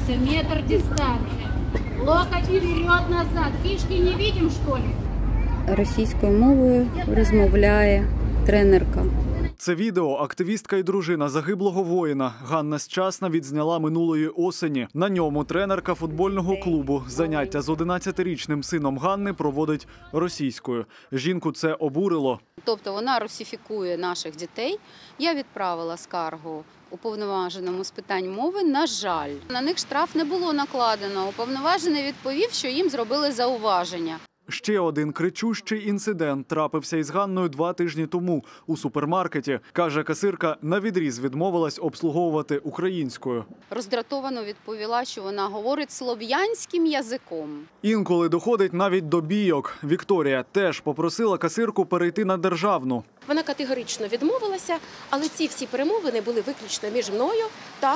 Двигаемся, метр дистанции. Локоть вперед-назад. Фишки не видим, что ли? Російською мовою розмовляє тренерка. Це відео активістка і дружина загиблого воїна Ганна Счасна відзняла минулої осені. На ньому тренерка футбольного клубу заняття з 11-річним сином Ганни проводить російською. Жінку це обурило. Тобто вона русифікує наших дітей. Я відправила скаргу уповноваженому з питань мови. На жаль, на них штраф не було накладено. Уповноважений відповів, що їм зробили зауваження. Ще один кричущий інцидент трапився із Ганною 2 тижні тому у супермаркеті. Каже, касирка навідріз відмовилась обслуговувати українською. Роздратовано відповіла, що вона говорить слов'янським язиком. Інколи доходить навіть до бійок. Вікторія теж попросила касирку перейти на державну. Вона категорично відмовилася, але ці всі перемовини були виключно між мною та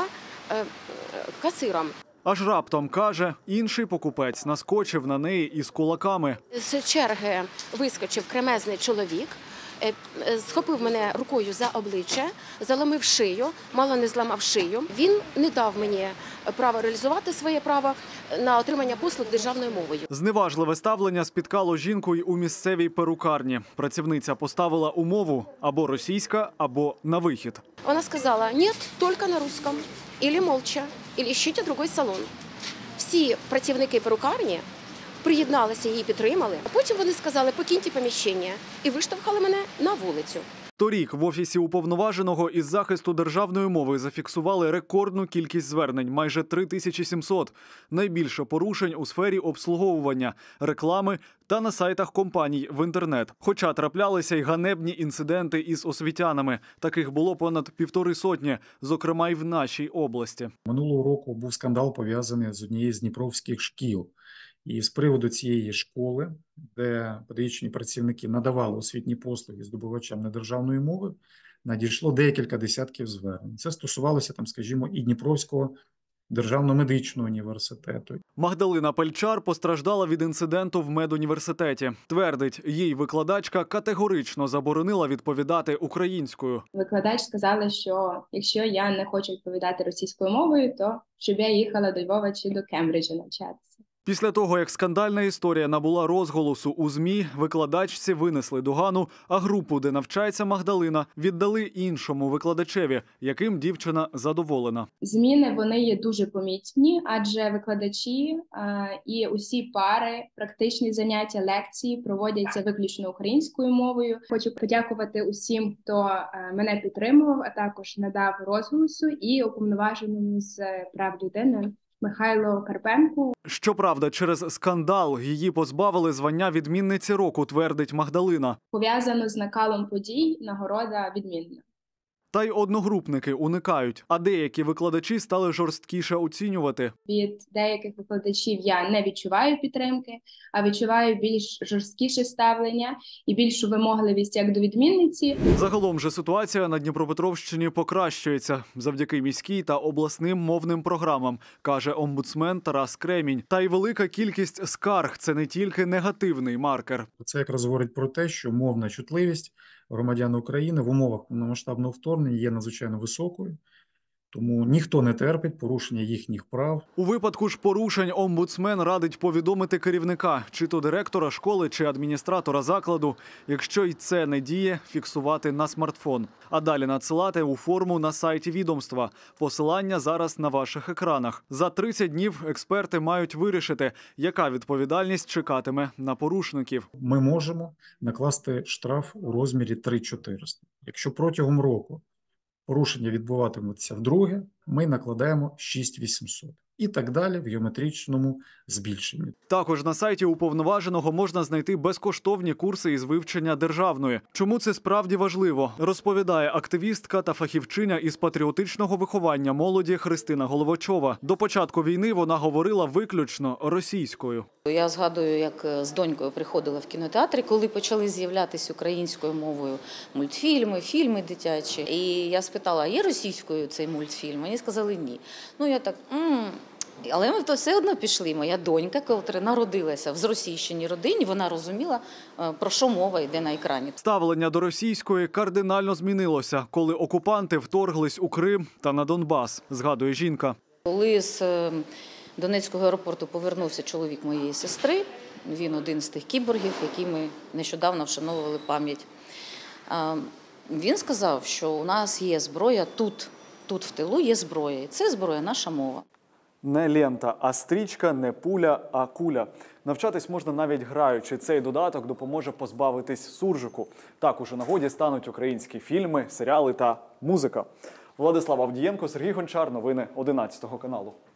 касиром. Аж раптом, каже, інший покупець наскочив на неї із кулаками. З черги вискочив кремезний чоловік, схопив мене рукою за обличчя, заломив шию, мало не зламав шию. Він не дав мені право реалізувати своє право на отримання послуг державною мовою. Зневажливе ставлення спіткало жінку й у місцевій перукарні. Працівниця поставила умову або російська, або на вихід. Вона сказала: «Ні, тільки на русском, або молча, або ищите другой салон». Всі працівники перукарні приєдналися, її підтримали. А потім вони сказали: «Покиньте поміщення», і виштовхали мене на вулицю. Торік в Офісі уповноваженого із захисту державної мови зафіксували рекордну кількість звернень – майже 3700. Найбільше порушень у сфері обслуговування, реклами та на сайтах компаній в інтернет. Хоча траплялися й ганебні інциденти із освітянами. Таких було понад 150, зокрема й в нашій області. Минулого року був скандал, пов'язаний з однією з дніпровських шкіл. І з приводу цієї школи, де педагогічні працівники надавали освітні послуги здобувачам недержавної мови, надійшло декілька десятків звернень. Це стосувалося, скажімо, і Дніпровського державного медичного університету. Магдалина Пельчар постраждала від інциденту в медуніверситеті. Твердить, їй викладачка категорично заборонила відповідати українською. Викладач сказала, що якщо я не хочу відповідати російською мовою, то щоб я їхала до Львова чи до Кембриджа навчатися. Після того, як скандальна історія набула розголосу у ЗМІ, викладачці винесли догану, а групу, де навчається Магдалина, віддали іншому викладачеві, яким дівчина задоволена. Зміни, вони є дуже помітні, адже викладачі і усі пари, практичні заняття, лекції проводяться виключно українською мовою. Хочу подякувати усім, хто мене підтримував, а також надав розголосу і уповноваженому з прав людини Михайло Карпенку. Щоправда, через скандал її позбавили звання відмінниці року, твердить Магдалина. Пов'язано з накалом подій, нагорода відмінна. Та й одногрупники уникають, а деякі викладачі стали жорсткіше оцінювати. Від деяких викладачів я не відчуваю підтримки, а відчуваю більш жорсткіше ставлення і більшу вимогливість як до відмінниці. Загалом же ситуація на Дніпропетровщині покращується завдяки міській та обласним мовним програмам, каже омбудсмен Тарас Кремінь. Та й велика кількість скарг – це не тільки негативний маркер. Це якраз говорить про те, що мовна чутливість громадян України в умовах повномасштабного вторгнення є надзвичайно високою, тому ніхто не терпить порушення їхніх прав. У випадку ж порушень омбудсмен радить повідомити керівника, чи то директора школи, чи адміністратора закладу. Якщо й це не діє, фіксувати на смартфон. А далі надсилати у форму на сайті відомства. Посилання зараз на ваших екранах. За 30 днів експерти мають вирішити, яка відповідальність чекатиме на порушників. Ми можемо накласти штраф у розмірі 3400. Якщо протягом року порушення відбуватимуться вдруге, ми накладаємо 6800. І так далі в геометричному збільшенні. Також на сайті уповноваженого можна знайти безкоштовні курси із вивчення державної. Чому це справді важливо, розповідає активістка та фахівчиня із патріотичного виховання молоді Христина Головачова. До початку війни вона говорила виключно російською. Я згадую, як з донькою приходила в кінотеатри, коли почали з'являтися українською мовою мультфільми, фільми дитячі. І я спитала, є російською цей мультфільм? Мені сказали ні. Ну я так, Але ми то все одно пішли. Моя донька, котра народилася в зросійщеній родині, вона розуміла, про що мова йде на екрані. Ставлення до російської кардинально змінилося, коли окупанти вторглись у Крим та на Донбас, згадує жінка. Коли з Донецького аеропорту повернувся чоловік моєї сестри, він один з тих кіборгів, які ми нещодавно вшановували пам'ять. Він сказав, що у нас є зброя тут в тилу є зброя. І це зброя наша мова. Не лента, а стрічка, не пуля, а куля. Навчатись можна навіть граючи. Цей додаток допоможе позбавитись суржику. Так у нагоді стануть українські фільми, серіали та музика. Владислав Авдієнко, Сергій Гончар. Новини 11 каналу.